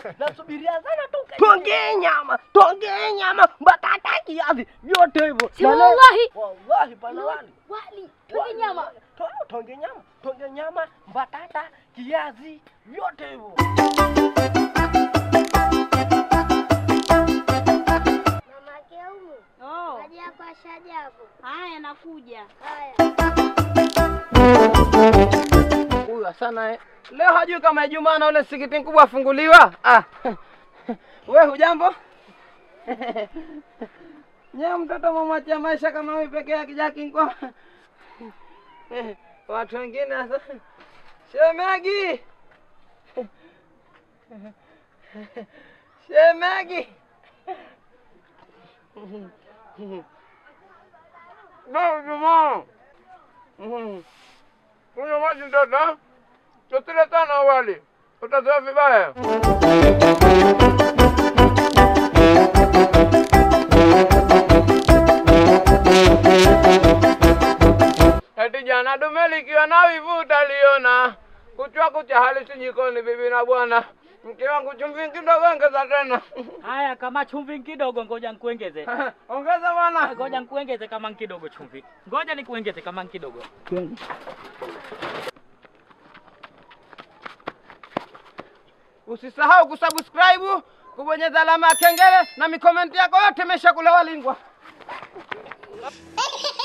Nasubiria sana tuongee nyama, batata kiasi, vyote hivyo. Si wallahi. Wallahi pana wali. Wali, tuongee nyama. Tuongee nyama, batata kiasi, vyote hivyo. Mama Keumu. Oh. Kaja kwa Shajabu. Haya nakuja. Haya. Huyu sana leo hajui kama Ijumaa na ule msikiti mkubwa afunguliwa. Wewe hujambo? Nyie mtoto mwamwachia maisha kama wewe peke yake Jaki kwa. Watu wengine sasa. Shemegi. Shemegi. Ndio Ijumaa. Kunywa maji mtoto. Tutile sana wali. Utazoea vibaya. Eti jana dume likiwa na wivu utaliona. Kucha hali si jikoni bibi na bwana. Mke wangu chumvi kidogo ongeza tena. Haya kama chumvi kidogo ngoja nikuongeze. Ongeza bwana. Ngoja nikuongeze kama kidogo chumvi. Ngoja nikuongeze kama kidogo. Usisahau kusubscribe, kubonyeza alama ya kengele na mikomenti yako yote imeshakulewa lingwa.